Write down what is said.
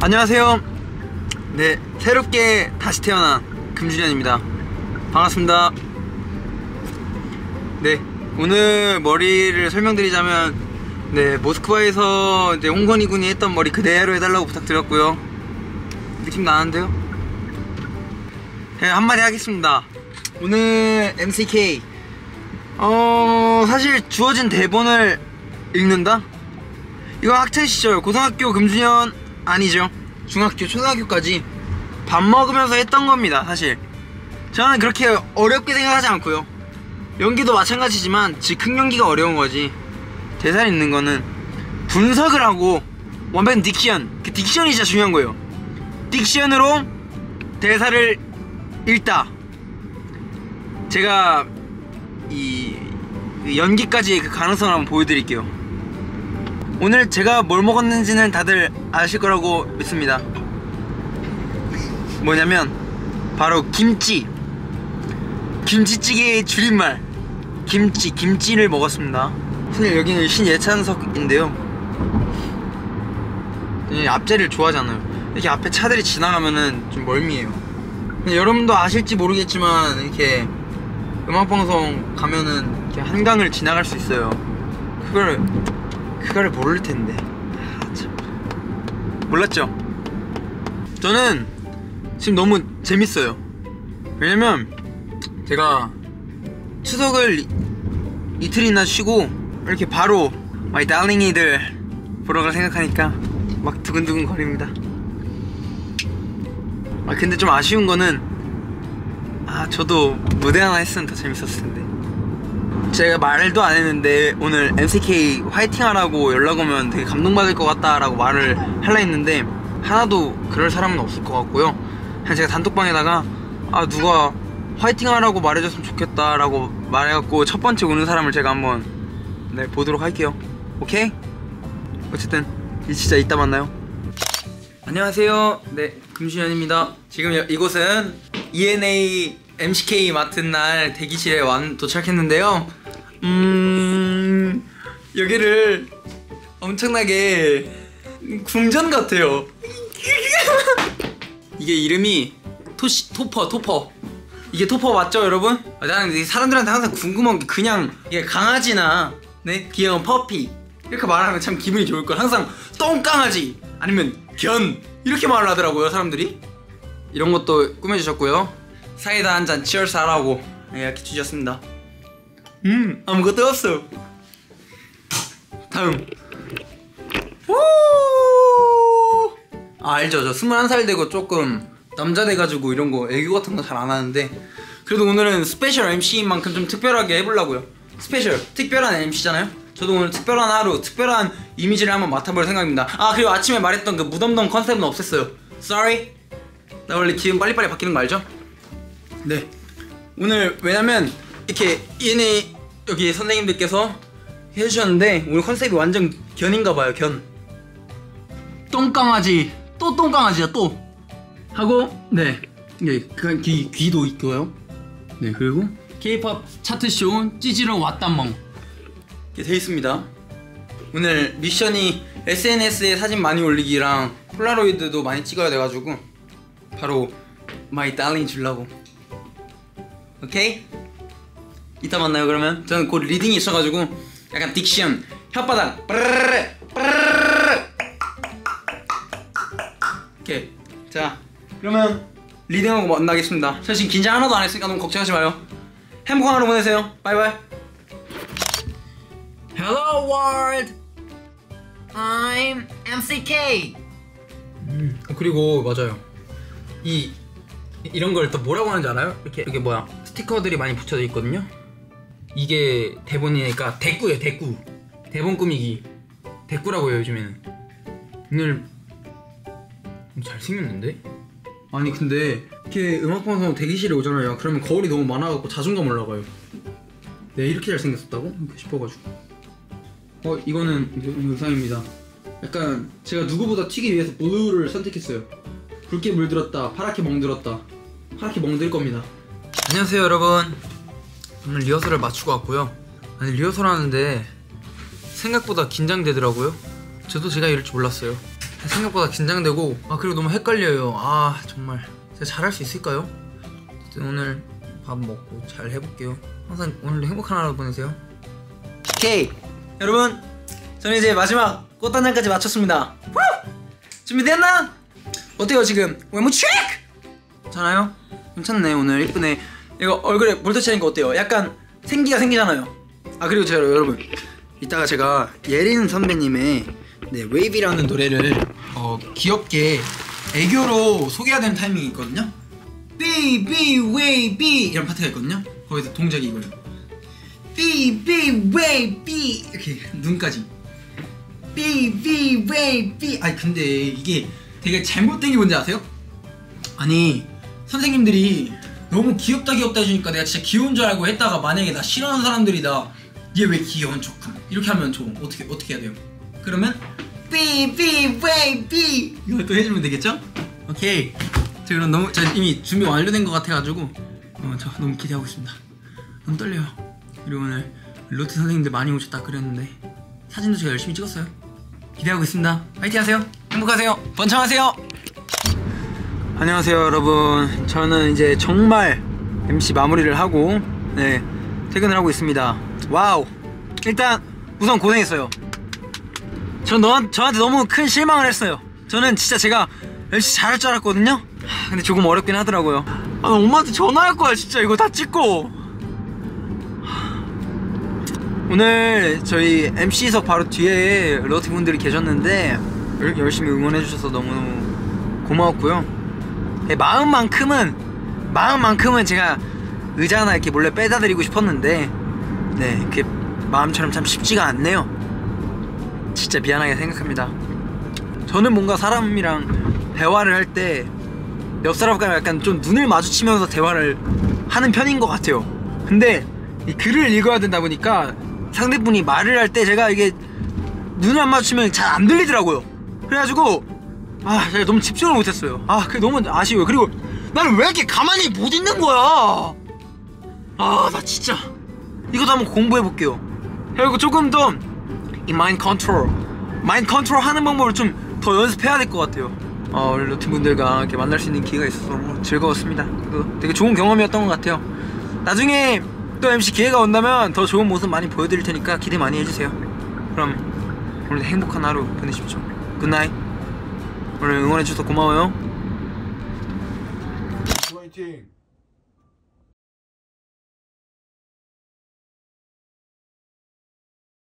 안녕하세요. 네, 새롭게 다시 태어난 금준현입니다. 반갑습니다. 네, 오늘 머리를 설명드리자면, 네, 모스크바에서 이제 홍건희 군이 했던 머리 그대로 해달라고 부탁드렸고요. 느낌 나는데요? 네, 한마디 하겠습니다. 오늘 MCK 사실 주어진 대본을 읽는다? 이거 학창시절 고등학교 금준현 아니죠, 중학교 초등학교까지 밥 먹으면서 했던 겁니다. 사실 저는 그렇게 어렵게 생각하지 않고요. 연기도 마찬가지지만 즉흥 연기가 어려운 거지, 대사 읽는 거는 분석을 하고 완벽한 딕션, 그 딕션이 진짜 중요한 거예요. 딕션으로 대사를 읽다. 제가 이 연기까지의 그 가능성을 한번 보여드릴게요. 오늘 제가 뭘 먹었는지는 다들 아실 거라고 믿습니다. 뭐냐면 바로 김치찌개의 줄임말 김치를 먹었습니다. 사실 여기는 신예찬석인데요, 앞자리를 좋아하잖아요. 이렇게 앞에 차들이 지나가면은 좀 멀미해요. 근데 여러분도 아실지 모르겠지만 이렇게 음악방송 가면은 이렇게 한강을 지나갈 수 있어요. 그거를 모를 텐데. 참. 몰랐죠? 저는 지금 너무 재밌어요. 왜냐면 제가 추석을 이틀이나 쉬고 이렇게 바로 마이 달링이들 보러 갈 생각하니까 막 두근두근 거립니다. 근데 좀 아쉬운 거는 저도 무대 하나 했으면 더 재밌었을 텐데. 제가 말도 안 했는데 오늘 MCK 화이팅 하라고 연락 오면 되게 감동받을 것 같다 라고 말을 하려 했는데 하나도 그럴 사람은 없을 것 같고요. 그냥 제가 단톡방에다가 누가 화이팅 하라고 말해줬으면 좋겠다 라고 말해갖고 첫 번째 오는 사람을 제가 한번 보도록 할게요. 오케이? 어쨌든 진짜 이따 만나요. 안녕하세요. 네, 금준현입니다. 지금 이곳은 ENA MCK 맡은 날 대기실에 도착했는데요. 여기를 엄청나게 궁전 같아요. 이게 이름이 토퍼. 이게 토퍼 맞죠, 여러분? 나는 사람들한테 항상 궁금한 게, 그냥 이게 강아지나 귀여운 퍼피 이렇게 말하면 참 기분이 좋을걸. 항상 똥강아지 아니면 견 이렇게 말을 하더라고요, 사람들이. 이런 것도 꾸며주셨고요. 사이다 한잔 치얼스 하라고 이렇게 주셨습니다. 아무것도 없어. 다음. 알죠, 저 21살 되고 조금 남자 돼가지고 이런 거 애교 같은 거 잘 안 하는데, 그래도 오늘은 스페셜 MC인 만큼 좀 특별하게 해보려고요. 특별한 MC잖아요. 저도 오늘 특별한 하루, 특별한 이미지를 한번 맡아볼 생각입니다. 그리고 아침에 말했던 그 무덤덤 컨셉은 없앴어요. Sorry. 나 원래 기분 빨리빨리 바뀌는 거 알죠? 네, 오늘 왜냐면 이렇게 얘네 여기 선생님들께서 해주셨는데 오늘 컨셉이 완전 견인가봐요. 견. 똥강아지, 또 똥강아지야 또 하고, 귀도 있고요. 네, 그리고 K-POP 차트쇼 찌질러 왔다멍 이렇게 돼있습니다. 오늘 미션이 SNS에 사진 많이 올리기랑 폴라로이드도 많이 찍어야 돼가지고 바로 마이 달링 주려고. 오케이? 이따 만나요. 그러면 저는 곧 리딩이 있어가지고 약간 딕션, 혓바닥 오케이. 자, 그러면 리딩하고 만나겠습니다. 저 지금 긴장 하나도 안 했으니까 너무 걱정하지 마요. 행복한 하루 보내세요. 바이바이. Hello world, I'm MCK. 그리고 맞아요, 이런 걸 또 뭐라고 하는지 알아요? 이렇게 스티커들이 많이 붙여져 있거든요. 이게 대본이니까 대꾸예요. 대본 꾸미기 대꾸라고 해요, 요즘에는. 오늘 잘생겼는데? 아니 근데 이렇게 음악방송 대기실에 오잖아요. 그러면 거울이 너무 많아갖고 자존감 올라가요. 이렇게 잘생겼었다고? 이렇게 싶어가지고. 이거는 의상입니다. 약간 제가 누구보다 튀기 위해서 블루를 선택했어요. 붉게 물들었다, 파랗게 멍들었다. 파랗게 멍들 겁니다. 안녕하세요, 여러분. 오늘 리허설을 마치고 왔고요. 리허설 하는데 생각보다 긴장되더라고요. 저도 제가 이럴 줄 몰랐어요. 생각보다 긴장되고 그리고 너무 헷갈려요. 정말 제가 잘할 수 있을까요? 어쨌든 오늘 밥 먹고 잘 해볼게요. 항상 오늘도 행복한 하루 보내세요. 오케이 여러분, 저는 이제 마지막 꽃단장까지 마쳤습니다. 준비됐나? 어때요 지금? 외모 체크! 괜찮아요? 괜찮네. 오늘 이쁘네. 이거 얼굴에 볼터치 하니까 어때요? 약간 생기가 생기잖아요. 그리고 제가 여러분, 이따가 제가 예린 선배님의 웨이비라는 노래를 귀엽게 애교로 소개해야 되는 타이밍이 있거든요. 삐삐 웨이비 이런 파트가 있거든요. 거기서 동작이 이거예요. 삐삐 웨이비 이렇게 눈까지 삐삐 웨이비. 근데 이게 되게 잘못된 게 뭔지 아세요? 아니 선생님들이 너무 귀엽다 해주니까 내가 진짜 귀여운 줄 알고 했다가 만약에 나 싫어하는 사람들이 얘 왜 귀여운 척함 이렇게 하면 저 어떻게 해야 돼요? 그러면 삐삐 웨이비 이거 또 해주면 되겠죠? 오케이. 저 그럼 저 이미 준비 완료된 것 같아가지고 저 너무 기대하고 있습니다. 너무 떨려요. 그리고 오늘 로트 선생님들 많이 오셨다 그랬는데 사진도 제가 열심히 찍었어요. 기대하고 있습니다. 파이팅 하세요. 행복하세요. 번창하세요. 안녕하세요 여러분. 저는 이제 정말 MC 마무리를 하고 퇴근을 하고 있습니다. 와우. 일단 우선 고생했어요. 전 저한테 너무 큰 실망을 했어요. 저는 진짜 제가 MC 잘할 줄 알았거든요. 근데 조금 어렵긴 하더라고요. 나 엄마한테 전화할 거야 진짜 이거 다 찍고. 오늘 저희 MC석 바로 뒤에 러티 분들이 계셨는데 열심히 응원해주셔서 너무너무 고마웠고요. 마음만큼은 제가 의자 하나 이렇게 몰래 빼다 드리고 싶었는데 그게 마음처럼 참 쉽지가 않네요. 진짜 미안하게 생각합니다. 저는 뭔가 사람이랑 대화를 할 때 옆 사람과 약간 좀 눈을 마주치면서 대화를 하는 편인 것 같아요. 근데 이 글을 읽어야 된다 보니까 상대분이 말을 할 때 제가 이게 눈을 안 마주치면 잘 안 들리더라고요. 그래가지고 제가 너무 집중을 못했어요. 그게 너무 아쉬워요. 그리고 나는 왜 이렇게 가만히 못 있는 거야. 나 진짜 이것도 한번 공부해볼게요. 그리고 조금 더 이 마인드 컨트롤 하는 방법을 좀 더 연습해야 될 것 같아요. 우리 루틴분들과 이렇게 만날 수 있는 기회가 있어서 너무 즐거웠습니다. 그리고 되게 좋은 경험이었던 것 같아요. 나중에 또 MC 기회가 온다면 더 좋은 모습 많이 보여드릴 테니까 기대 많이 해주세요. 그럼 오늘 행복한 하루 보내십시오. 굿나잇. 오늘 응원해주셔서 고마워요. 화이팅!